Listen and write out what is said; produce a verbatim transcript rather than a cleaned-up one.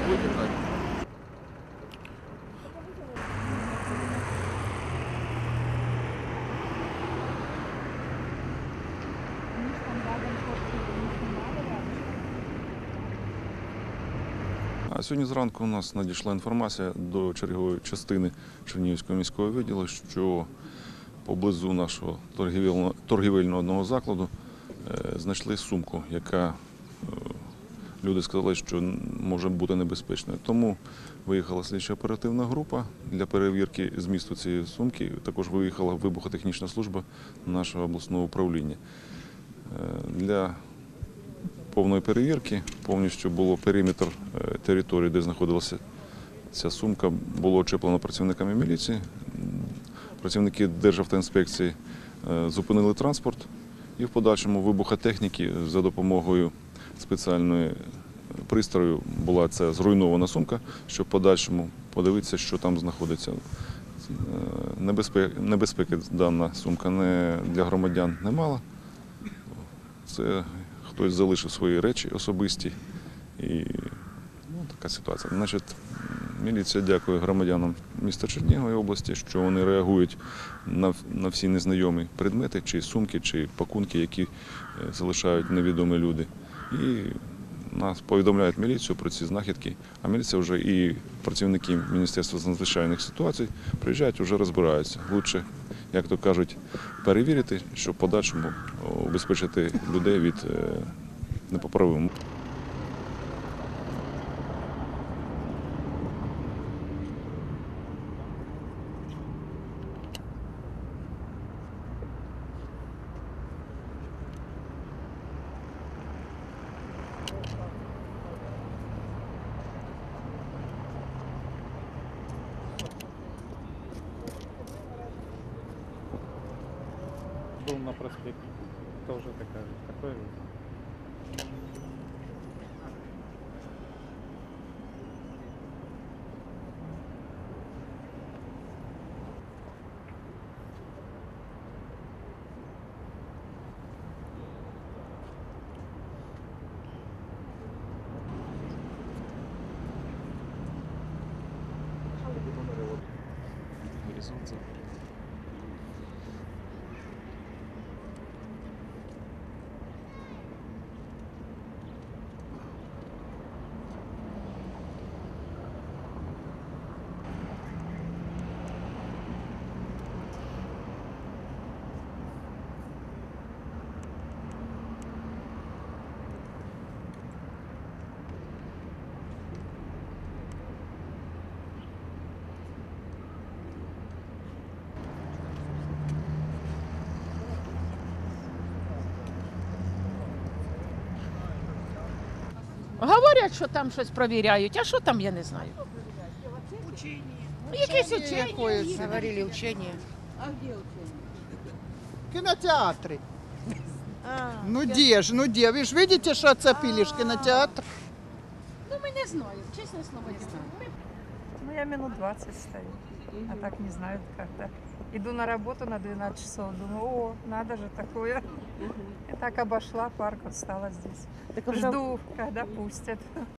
Будете брать? А сьогодні зранку у нас надійшла інформація до чергової частини Чернігівського міського відділу, що поблизу нашого торгівельного одного закладу знайшли сумку, яка, люди сказали, що може бути небезпечною. Тому виїхала слідчо-оперативна група для перевірки змісту цієї сумки. Також виїхала вибухотехнічна служба нашого обласного управління. Для повної перевірки повністю було периметр території, де знаходилася ця сумка, було очеплено працівниками міліції. Працівники Державтоінспекції зупинили транспорт і в подальшому вибухотехніки за допомогою спеціальної пристрою була ця зруйнована сумка, щоб в подальшому подивитися, що там знаходиться. Небезпеки, небезпеки дана сумка не, для громадян не мала. Це хтось залишив свої речі особисті і ну, така ситуація. Значить, міліція дякує громадянам міста Чернігової області, що вони реагують на, на всі незнайомі предмети, чи сумки, чи пакунки, які залишають невідомі люди. І нас повідомляють міліцію про ці знахідки, а міліція вже і працівники Міністерства з надзвичайних ситуацій приїжджають, вже розбираються. Лучше, як то кажуть, перевірити, щоб в подальшому убезпечити людей від непоправимого. Был на проспекте, тоже такая, такое же. Горизонт. Говорять, що там щось провіряють, а що там, я не знаю. Учение. Якесь учення. Какое-то. Говорили учение. А где учение? В кинотеатрі. А, Ну де ж, ну де? Ви ж бачите, що оцепили ж кінотеатр? ну ми не знаємо, чесне слово, не знаємо. Ми Ну, я минут двадцать стою, а так не знаю когда. Иду на работу на двенадцать часов, думаю, о, надо же такое. И так обошла парк, вот стала здесь. Жду, когда пустят.